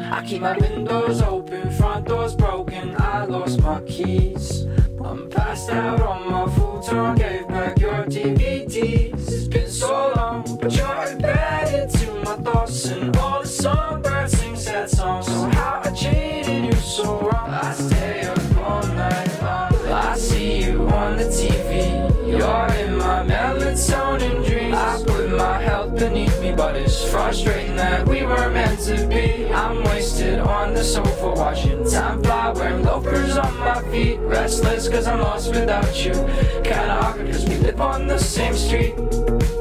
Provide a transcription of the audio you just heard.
I keep my windows open, front doors broken, I lost my keys. I'm passed out on my futon, gave back your DVDs. It's been so long, but you're embedded to my thoughts. And all the songbirds sing sad songs. So how I treated you so wrong. I stay up all night long. I see you on the TV. You're in my melatonin dreams. I put my health beneath me, but it's frustrating that we were meant to be. I'm wasted on the sofa, watching time fly, wearing loafers on my feet. Restless cause I'm lost without you, kinda awkward cause we live on the same street.